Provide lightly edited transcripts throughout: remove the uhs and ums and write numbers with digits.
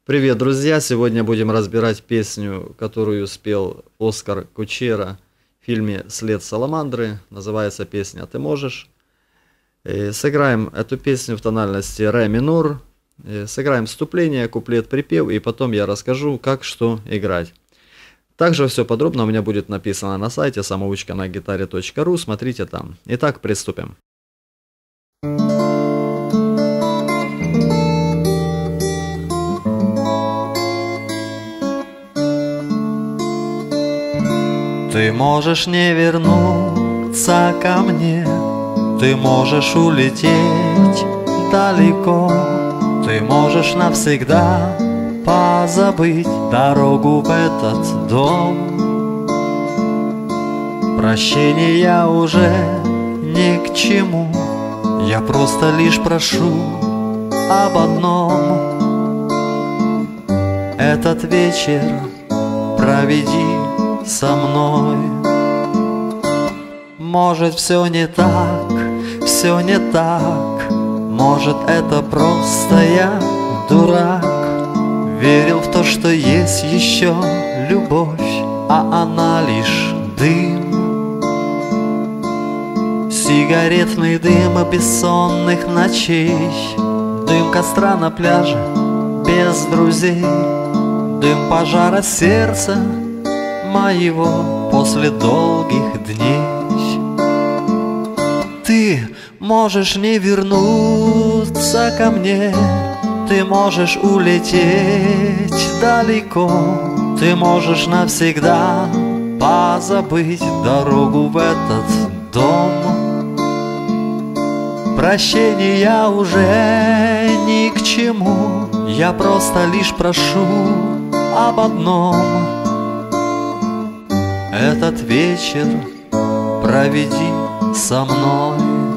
Привет, друзья! Сегодня будем разбирать песню, которую спел Оскар Кучера в фильме «След Саламандры». Называется песня «Ты можешь». Сыграем эту песню в тональности ре минор. Сыграем вступление, куплет, припев, и потом я расскажу, как что играть. Также все подробно у меня будет написано на сайте samoучканагитаре.ру. Смотрите там. Итак, приступим. Ты можешь не вернуться ко мне, ты можешь улететь далеко, ты можешь навсегда позабыть дорогу в этот дом. Прощения уже ни к чему, я просто лишь прошу об одном. Этот вечер проведи со мной. Может, все не так, все не так. Может, это просто я дурак. Верил в то, что есть еще любовь, а она лишь дым. Сигаретный дым бессонных ночей, дым костра на пляже без друзей, дым пожара сердца моего после долгих дней. Ты можешь не вернуться ко мне, ты можешь улететь далеко, ты можешь навсегда позабыть дорогу в этот дом. Прощения уже ни к чему, я просто лишь прошу об одном. Этот вечер проведи со мной.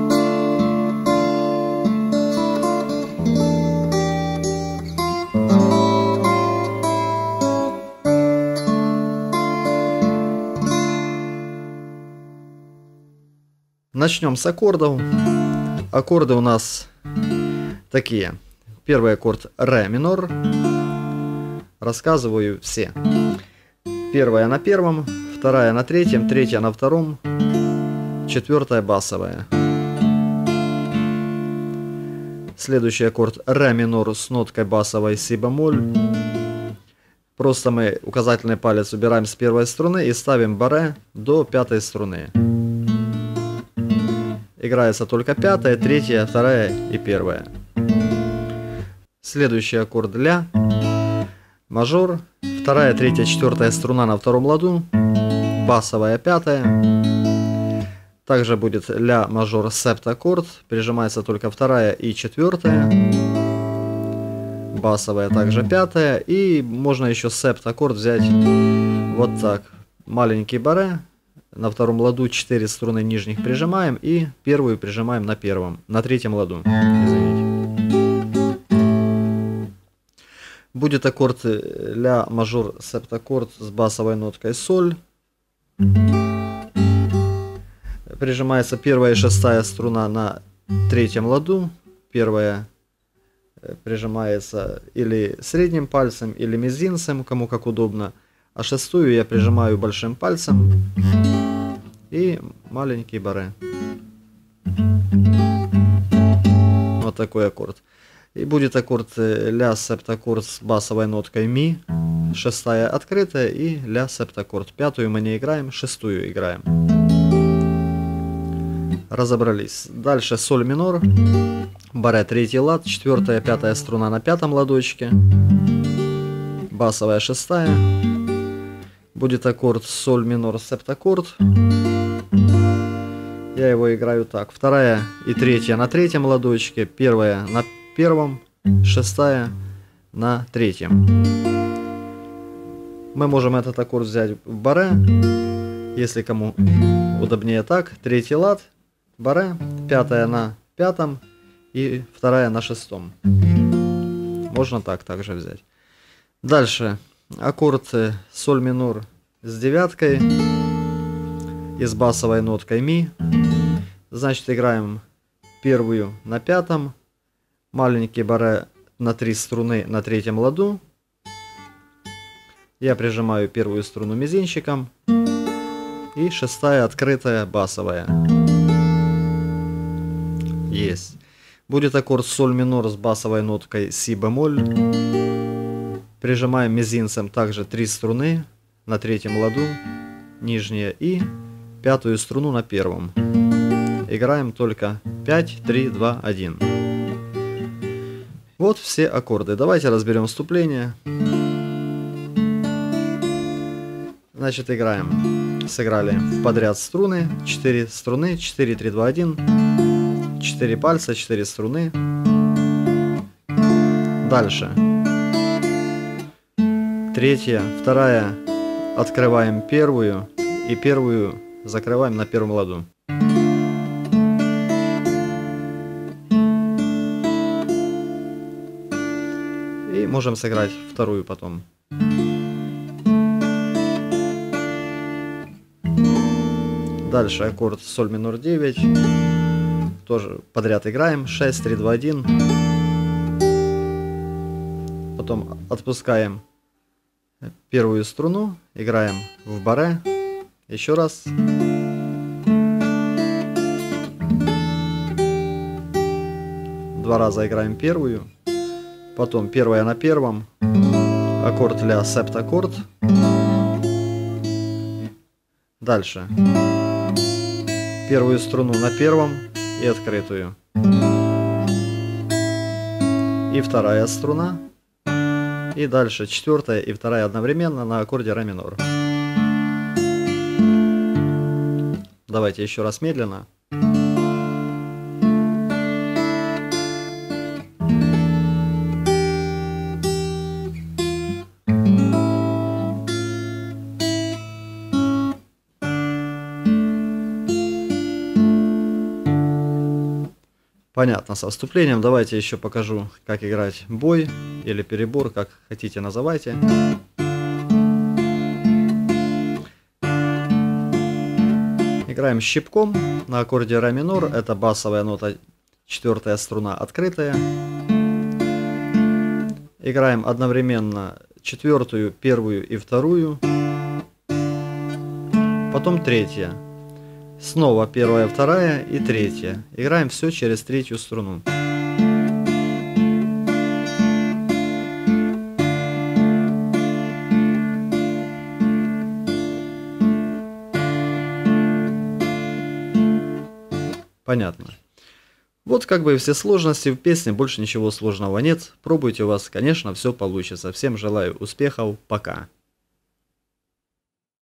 Начнем с аккордов. Аккорды у нас такие. Первый аккорд ре минор. Рассказываю все. Первая на первом, вторая на третьем, третья на втором, четвертая басовая. Следующий аккорд ре минор с ноткой басовой си бемоль. Просто мы указательный палец убираем с первой струны и ставим баре до пятой струны. Играется только пятая, третья, вторая и первая. Следующий аккорд ля мажор. Вторая, третья, четвертая струна на втором ладу, басовая пятая. Также будет ля мажор септаккорд, прижимается только вторая и четвертая. Басовая также пятая. И можно еще септаккорд взять вот так. Маленький баре, на втором ладу 4 струны нижних прижимаем и первую прижимаем на третьем ладу. Извините. Будет аккорд ля мажор септаккорд с басовой ноткой соль. Прижимается первая и шестая струна на третьем ладу. Первая прижимается или средним пальцем, или мизинцем, кому как удобно. А шестую я прижимаю большим пальцем и маленький баре. Вот такой аккорд. И будет аккорд ля септаккорд с басовой ноткой ми, шестая открытая, и ля септаккорд. Пятую мы не играем, шестую играем. Разобрались. Дальше соль минор, баре третий лад, четвертая, пятая струна на пятом ладочке, басовая шестая. Будет аккорд соль минор септаккорд. Я его играю так. Вторая и третья на третьем ладочке, первая на первом, шестая на третьем. Мы можем этот аккорд взять в баре, если кому удобнее так. Третий лад, баре, пятая на пятом и вторая на шестом. Можно так также взять. Дальше аккорд соль минор с девяткой и с басовой ноткой ми. Значит, играем первую на пятом, маленький баре на 3 струны на третьем ладу, Я прижимаю первую струну мизинчиком. И шестая открытая басовая. Есть. Будет аккорд соль минор с басовой ноткой си бемоль. Прижимаем мизинцем также 3 струны на третьем ладу, нижние, и пятую струну на первом. Играем только 5, 3, 2, 1. Вот все аккорды. Давайте разберем вступление. Значит, играем. Сыграли в подряд струны. 4 струны. 4, 3, 2, 1. 4 пальца, 4 струны. Дальше. Третья, вторая. Открываем первую. И первую закрываем на первом ладу. И можем сыграть вторую потом. Дальше аккорд соль минор 9. Тоже подряд играем. 6, 3, 2, 1. Потом отпускаем первую струну. Играем в баре. Еще раз. Два раза играем первую. Потом первая на первом. Аккорд ля септаккорд. Дальше. Первую струну на первом и открытую. И вторая струна. И дальше четвертая и вторая одновременно на аккорде ре минор. Давайте еще раз медленно. Понятно, со вступлением. Давайте еще покажу, как играть бой или перебор, как хотите называйте. Играем щипком на аккорде ре минор. Это басовая нота, четвертая струна открытая. Играем одновременно четвертую, первую и вторую. Потом третья. Снова первая, вторая и третья. Играем все через третью струну. Понятно. Вот как бы и все сложности в песне, больше ничего сложного нет. Пробуйте, у вас, конечно, все получится. Всем желаю успехов, пока.